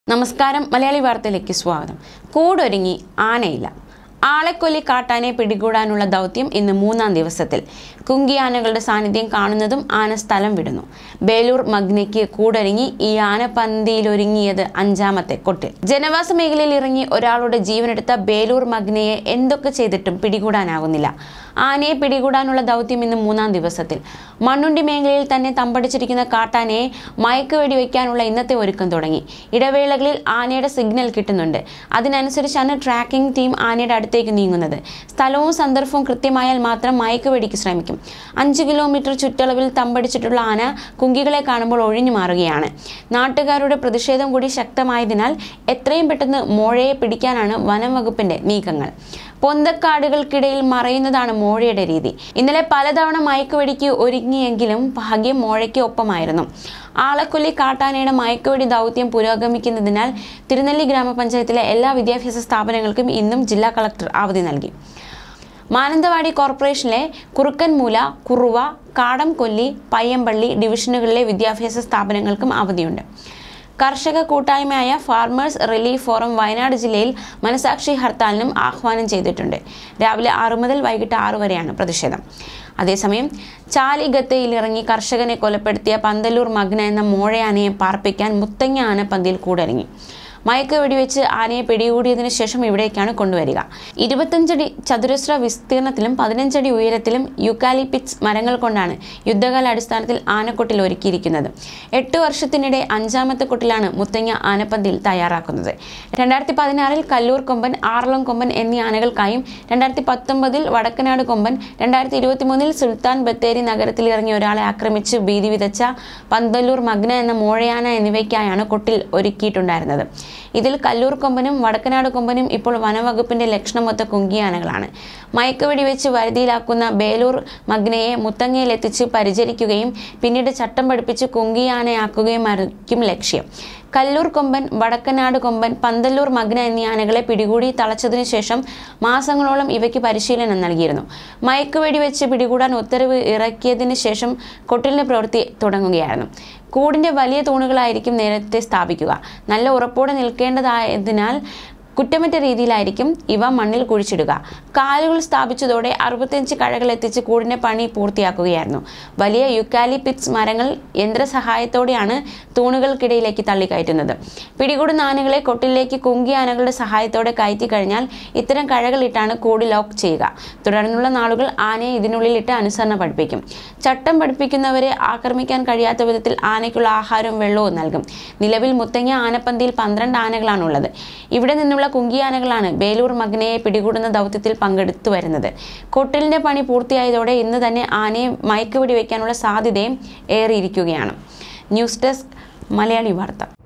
നമസ്കാരം മലയാളി വാർത്തയിലേക്ക് സ്വാഗതം. കൂടൊരുങ്ങി ആനയില്ല. ആളെക്കൊല്ലി കാട്ടാനെ പിടികൂടാനുള്ള ദൗത്യം ഇന്ന് മൂന്നാം ദിവസത്തിൽ. കുങ്കിയാനകളുടെ സാന്നിധ്യം കാണുന്നതും ആന സ്ഥലം വിടുന്നു. ബേലൂർ മഗ്നയ്ക്ക് കൂടൊരുങ്ങി ഈ ആനപ്പന്തിയിലൊരുങ്ങിയത് അഞ്ചാമത്തെ കൊട്ടിൽ. ജനവാസ മേഖലയിൽ ഇറങ്ങി ഒരാളുടെ ജീവനെടുത്ത ബേലൂർ മഗ്നയെ എന്തൊക്കെ ചെയ്തിട്ടും പിടികൂടാനാകുന്നില്ല. ആനയെ പിടികൂടാനുള്ള ദൗത്യം ഇന്ന് മൂന്നാം ദിവസത്തിൽ. മണ്ണുണ്ടി മേഖലയിൽ തന്നെ തമ്പടിച്ചിരിക്കുന്ന കാട്ടാനയെ മയക്കുവെടി വയ്ക്കാനുള്ള ഇന്നത്തെ ഒരുക്കം തുടങ്ങി. ഇടവേളകളിൽ ആനയുടെ സിഗ്നൽ കിട്ടുന്നുണ്ട്. അതിനനുസരിച്ചാണ് ട്രാക്കിംഗ് ടീം ആനയുടെ അടുത്തേക്ക് നീങ്ങുന്നത്. സ്ഥലവും സന്ദർഭവും കൃത്യമായാൽ മാത്രം മയക്കുവെടിക്ക് ശ്രമിക്കും. 5 കിലോമീറ്റർ ചുറ്റളവിൽ തമ്പടിച്ചിട്ടുള്ള ആന കുങ്കികളെ കാണുമ്പോൾ ഒഴിഞ്ഞു മാറുകയാണ്. നാട്ടുകാരുടെ പ്രതിഷേധം കൂടി ശക്തമായതിനാൽ എത്രയും പെട്ടെന്ന് മോഴയെ പിടിക്കാനാണ് വനം വകുപ്പിന്റെ നീക്കങ്ങൾ. പൊന്തക്കാടുകൾക്കിടയിൽ മറയുന്നതാണ് മോഴയുടെ രീതി. ഇന്നലെ പലതവണ മയക്കുവെടിക്ക് ഒരുങ്ങിയെങ്കിലും ഭാഗ്യം മോഴയ്ക്ക് ഒപ്പമായിരുന്നു. ആളെക്കൊല്ലി കാട്ടാനയുടെ മയക്കുവെടി ദൗത്യം പുരോഗമിക്കുന്നതിനാൽ തിരുനെല്ലി ഗ്രാമപഞ്ചായത്തിലെ എല്ലാ വിദ്യാഭ്യാസ സ്ഥാപനങ്ങൾക്കും ഇന്നും ജില്ലാ കളക്ടർ അവധി നൽകി. മാനന്തവാടി കോർപ്പറേഷനിലെ കുറുക്കൻമൂല, കുറുവ, കാടംകൊല്ലി, പയ്യമ്പള്ളി ഡിവിഷനുകളിലെ വിദ്യാഭ്യാസ സ്ഥാപനങ്ങൾക്കും അവധിയുണ്ട്. കർഷക കൂട്ടായ്മയായ ഫാർമേഴ്സ് റിലീഫ് ഫോറം വയനാട് ജില്ലയിൽ മനസാക്ഷി ഹർത്താലിനും ആഹ്വാനം ചെയ്തിട്ടുണ്ട്. രാവിലെ 6 മുതൽ വൈകിട്ട് 6 വരെയാണ് പ്രതിഷേധം. അതേസമയം ചാലിഗത്തയിലിറങ്ങി കർഷകനെ കൊലപ്പെടുത്തിയ പന്തല്ലൂർ മഗ്ന എന്ന മോഴയാനയെ പാർപ്പിക്കാൻ മുത്തങ്ങ ആനപ്പന്തിയിൽ കൂടൊരുങ്ങി. മയക്ക് വെടിവെച്ച് ആനയെ പിടികൂടിയതിനു ശേഷം ഇവിടേക്കാണ് കൊണ്ടുവരിക. 25 അടി ചതുരശ്ര വിസ്തീർണത്തിലും 15 അടി ഉയരത്തിലും യൂക്കാലിപ്പിറ്റ്സ് മരങ്ങൾ കൊണ്ടാണ് യുദ്ധകാല അടിസ്ഥാനത്തിൽ ആനക്കൊട്ടിൽ ഒരുക്കിയിരിക്കുന്നത്. 8 വർഷത്തിനിടെ 5ാമത്തെ കൊട്ടിലാണ് മുത്തങ്ങ ആനപ്പന്തിയിൽ തയ്യാറാക്കുന്നത്. 2016 കല്ലൂർ കൊമ്പൻ, ആറളം കൊമ്പൻ എന്നീ ആനകൾക്കായും 2019 വടക്കനാട് കൊമ്പൻ, 2023 സുൽത്താൻ ബത്തേരി നഗരത്തിൽ ഇറങ്ങിയ ഒരാളെ ആക്രമിച്ച് ഭീതി വിതച്ച പന്തല്ലൂർ മഗ്ന എന്ന മോഴയാന എന്നിവയ്ക്കായാണ് കൊട്ടിൽ ഒരുക്കിയിട്ടുണ്ടായിരുന്നത്. ഇതിൽ കല്ലൂർ കൊമ്പനും വടക്കനാട് കൊമ്പനും ഇപ്പോൾ വനവകുപ്പിന്റെ ലക്ഷണമൊത്ത കുങ്കിയാനകളാണ്. മയക്കുവെടി വെച്ച് വരുതിയിലാക്കുന്ന ബേലൂർ മഗ്നയെ മുത്തങ്ങയിലെത്തിച്ച് പരിചരിക്കുകയും പിന്നീട് ചട്ടം പഠിപ്പിച്ച് കുങ്കിയാനയാക്കുകയുമായിരിക്കും ലക്ഷ്യം. കല്ലൂർ കൊമ്പൻ, വടക്കനാട് കൊമ്പൻ, പന്തല്ലൂർ മഗ്ന എന്നീ ആനകളെ പിടികൂടി തളച്ചതിനു ശേഷം മാസങ്ങളോളം ഇവയ്ക്ക് പരിശീലനം നൽകിയിരുന്നു. മയക്കുവെടി വെച്ച് പിടികൂടാൻ ഉത്തരവ് ഇറക്കിയതിന് ശേഷം കൊട്ടിലിന്റെ പ്രവൃത്തി തുടങ്ങുകയായിരുന്നു. കൂടിന്റെ വലിയ തൂണുകളായിരിക്കും നേരത്തെ സ്ഥാപിക്കുക. നല്ല ഉറപ്പോടെ നിൽക്കേണ്ടതായതിനാൽ കുറ്റമറ്റ രീതിയിലായിരിക്കും ഇവ മണ്ണിൽ കുഴിച്ചിടുക. കാലുകൾ സ്ഥാപിച്ചതോടെ 65 കഴകൾ എത്തിച്ച് കൂടിന്റെ പണി പൂർത്തിയാക്കുകയായിരുന്നു. വലിയ യുക്കാലിപ്പിറ്റ്സ് മരങ്ങൾ യന്ത്രസഹായത്തോടെയാണ് തൂണുകൾക്കിടയിലേക്ക് തള്ളിക്കയറ്റുന്നത്. പിടികൂടുന്ന ആനകളെ കൊട്ടിലേക്ക് കുങ്കി ആനകളുടെ സഹായത്തോടെ കയറ്റി കഴിഞ്ഞാൽ ഇത്തരം കഴകളിട്ടാണ് കൂട് ലോക്ക് ചെയ്യുക. തുടർന്നുള്ള നാളുകൾ ആനയെ ഇതിനുള്ളിലിട്ട് അനുസരണ പഠിപ്പിക്കും. ചട്ടം പഠിപ്പിക്കുന്നവരെ ആക്രമിക്കാൻ കഴിയാത്ത വിധത്തിൽ ആനയ്ക്കുള്ള ആഹാരവും വെള്ളവും നൽകും. നിലവിൽ മുത്തങ്ങ ആനപ്പന്തിയിൽ 12 ആനകളാണുള്ളത്. ഇവിടെ നിന്നുള്ള കുങ്കിയാനകളാണ് ബേലൂർ മഗ്നയെ പിടികൂടുന്ന ദൗത്യത്തിൽ പങ്കെടുത്തു വരുന്നത്. കൊട്ടിലിന്റെ പണി പൂർത്തിയായതോടെ ഇന്ന് തന്നെ ആനയെ മയക്കുവെടി വയ്ക്കാനുള്ള സാധ്യതയും ഏറിയിരിക്കുകയാണ്. ന്യൂസ് ഡെസ്ക് മലയാളി വാർത്ത.